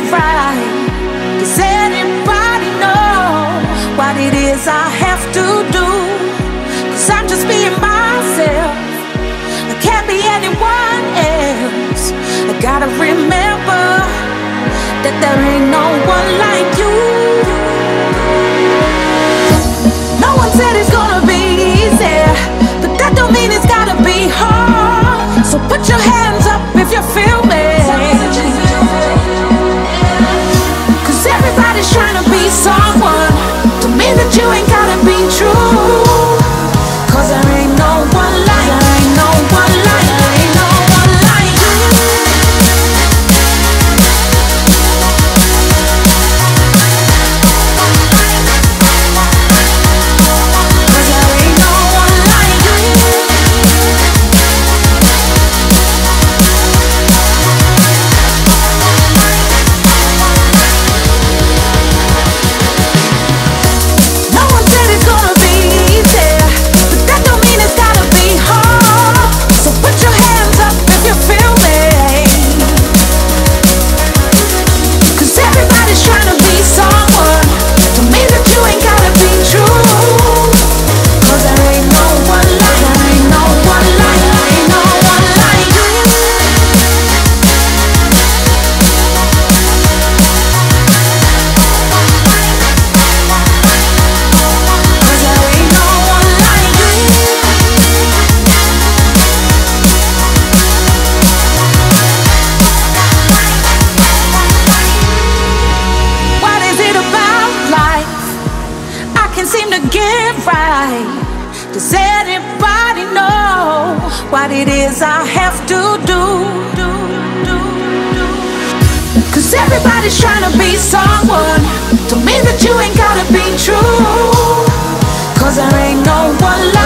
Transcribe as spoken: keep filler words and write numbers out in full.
right. Does anybody know what it is I have to do? Cause I'm just being myself, I can't be anyone else. I gotta remember that there ain't no one like you. No one said it's gonna be easy, but that don't mean it's gotta be hard. So put your hands up if you feel me, cause everybody's trying to be someone. Don't mean that you ain't gotta be true, cause there ain't no one like, there ain't no one like, there ain't no one like you. Cause there ain't no one like you. No one said it's gonna be easy, but that don't mean it's gotta be hard. So put your hands up if you feel me, cause everybody's trying to be someone. Don't mean that you ain't gotta be true, cause there ain't no one like, there ain't no one like, there ain't no one like you. Cause there ain't no one like you. What is it about life I can't seem to get right? Does anybody know what it is I have to do? do, do, do? Cause everybody's trying to be someone. Don't mean that you ain't gotta be true, cause there ain't no one like